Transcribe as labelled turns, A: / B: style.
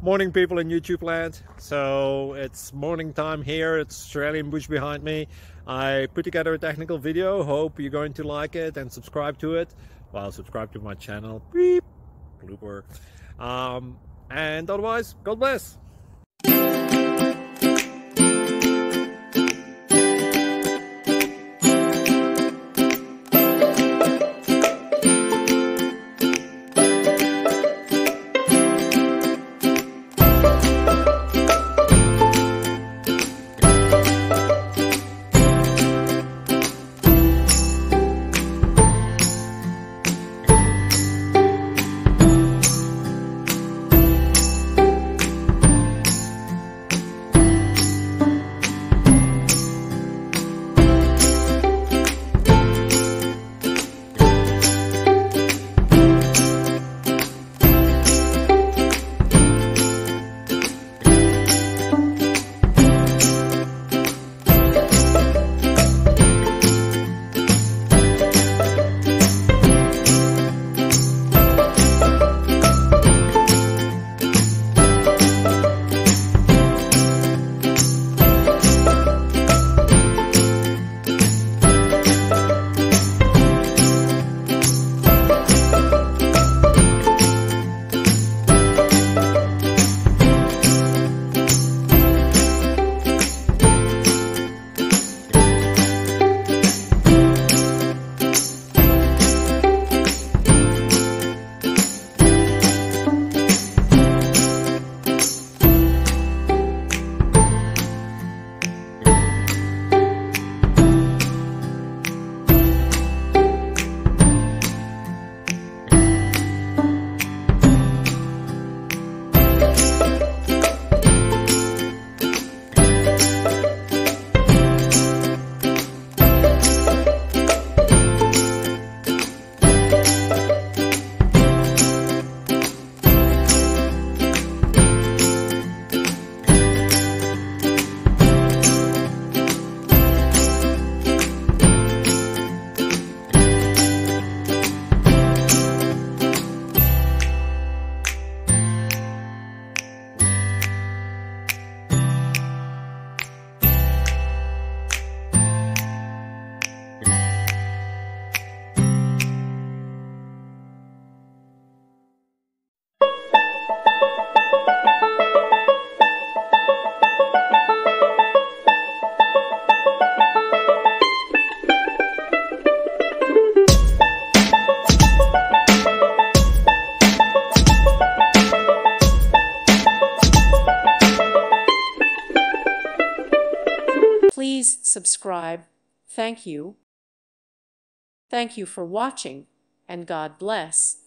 A: Morning, people in YouTube land. So it's morning time here. It's Australian bush behind me. I put together a technical video. Hope you're going to like it and subscribe to it. Well, subscribe to my channel. Beep. Blooper. And otherwise, God bless.
B: Please subscribe. Thank you. Thank you for watching, and God bless.